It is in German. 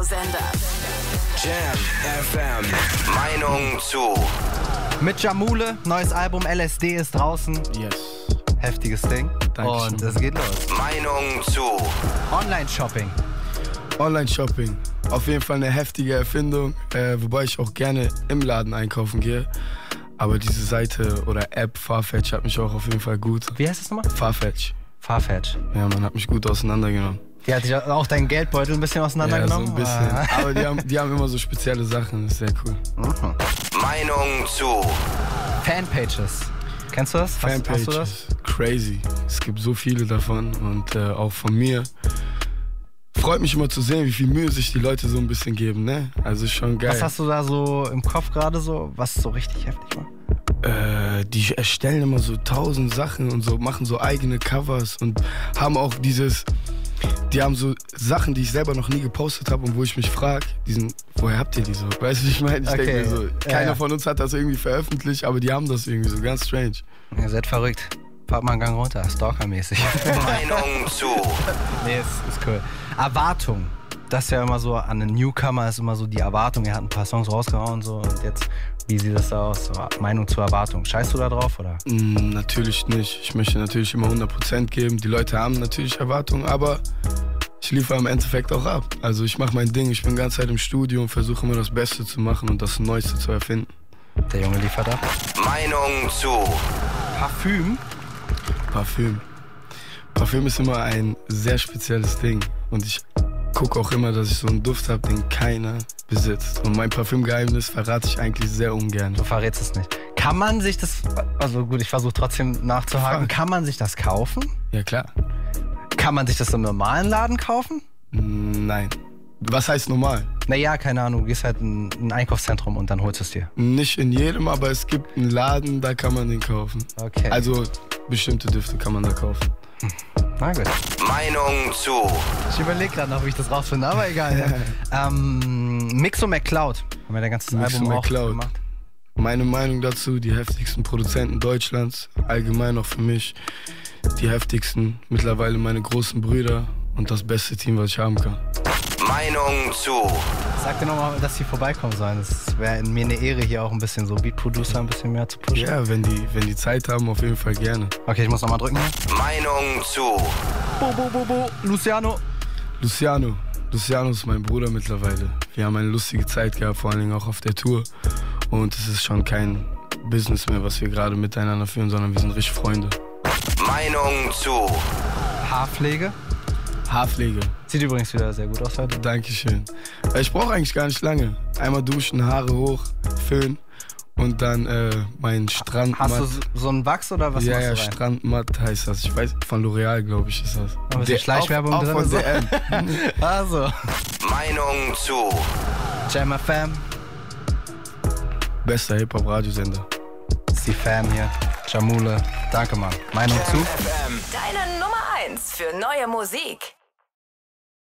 Radiosender. Jam FM. Meinung zu. Mit Jamule, neues Album LSD ist draußen. Yes. Heftiges Ding. Dankeschön. Und es geht los. Meinung zu. Online-Shopping. Online-Shopping. Auf jeden Fall eine heftige Erfindung, wobei ich auch gerne im Laden einkaufen gehe. Aber diese Seite oder App Farfetch hat mich auch auf jeden Fall gut. Wie heißt das nochmal? Farfetch. Farfetch. Ja, man hat mich gut auseinandergenommen. Die hat dich auch deinen Geldbeutel ein bisschen auseinandergenommen? Ja, so ein bisschen. Aber die haben immer so spezielle Sachen, das ist sehr cool. Meinung zu. Fanpages. Kennst du das? Fanpages, Hast du das? crazy. Es gibt so viele davon und auch von mir. Freut mich immer zu sehen, wie viel Mühe sich die Leute so ein bisschen geben, ne? Also ist schon geil. Was hast du da so im Kopf gerade so, was so richtig heftig war? Die erstellen immer so 1000 Sachen und so, machen so eigene Covers und haben auch die haben so Sachen, die ich selber noch nie gepostet habe und wo ich mich frage, woher habt ihr die so? Weißt du, wie ich meine? Ich denke mir so, keiner von uns hat das irgendwie veröffentlicht, aber die haben das irgendwie so, ganz strange. Ihr seid verrückt. Fahrt mal einen Gang runter, stalkermäßig. Meinung zu. Nee, ist cool. Erwartung. Das ist ja immer so, an einen Newcomer ist immer so die Erwartung. Er hat ein paar Songs rausgehauen so, und jetzt, wie sieht das da aus? So, Meinung zur Erwartung. Scheißt du da drauf, oder? Natürlich nicht. Ich möchte natürlich immer 100% geben. Die Leute haben natürlich Erwartungen, aber ich liefere im Endeffekt auch ab. Also ich mache mein Ding, ich bin die ganze Zeit im Studio und versuche immer das Beste zu machen und das Neueste zu erfinden. Der Junge liefert ab. Meinung zu. Parfüm. Parfüm ist immer ein sehr spezielles Ding und ich gucke auch immer, dass ich so einen Duft habe, den keiner besitzt. Und mein Parfümgeheimnis verrate ich eigentlich sehr ungern. Du verrätst es nicht. Kann man sich das, also gut, ich versuche trotzdem nachzuhaken, kann man sich das kaufen? Ja, klar. Kann man sich das im normalen Laden kaufen? Nein. Was heißt normal? Naja, keine Ahnung, du gehst halt in ein Einkaufszentrum und dann holst du es dir. Nicht in jedem, aber es gibt einen Laden, da kann man den kaufen. Okay. Also bestimmte Düfte kann man da kaufen. Na gut. Meinung zu. Ich überlege gerade noch, wie ich das rausfinde, aber egal. Ja. Mixo McCloud. Haben wir der ganze Album auch gemacht. Meine Meinung dazu, die heftigsten Produzenten Deutschlands, allgemein auch für mich, die heftigsten, mittlerweile meine großen Brüder und das beste Team, was ich haben kann. Meinung zu. Sag dir nochmal, dass sie vorbeikommen sollen. Es wäre mir eine Ehre, hier auch ein bisschen so Beat-Producer ein bisschen mehr zu pushen. Ja, wenn die Zeit haben, auf jeden Fall gerne. Okay, ich muss nochmal drücken. Meinung zu. Luciano. Luciano ist mein Bruder mittlerweile. Wir haben eine lustige Zeit gehabt, vor allen Dingen auch auf der Tour. Und es ist schon kein Business mehr, was wir gerade miteinander führen, sondern wir sind richtig Freunde. Meinung zu. Haarpflege. Sieht übrigens wieder sehr gut aus heute. Dankeschön. Ich brauche eigentlich gar nicht lange. Einmal duschen, Haare hoch, föhnen und dann mein Strandmatt. Hast du so einen Wachs oder was? Ja, machst du rein? Strandmatt heißt das. Ich weiß, von L'Oreal, glaube ich, ist das. Aber ist die Schleichwerbung auch drin? von DM. Also. Meinung zu. Jam FM. Bester Hip-Hop-Radiosender. Ist die Fam hier. Jamule. Danke, Mann. Meinung zu? Deine Nummer 1 für neue Musik.